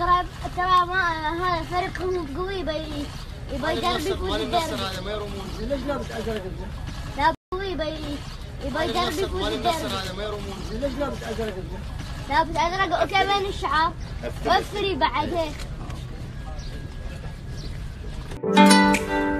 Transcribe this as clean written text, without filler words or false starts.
ترى ما هذا فريقهم قوي يبي يدرب يفوز الديربي. هذا ما يرمون. ليش لابس ازرق انت؟ لا قوي يبي يدرب يفوز الديربي. هذا ما يرمون. ليش لابس ازرق انت؟ لابس ازرق وكمان الشعار وفري بعد هيك.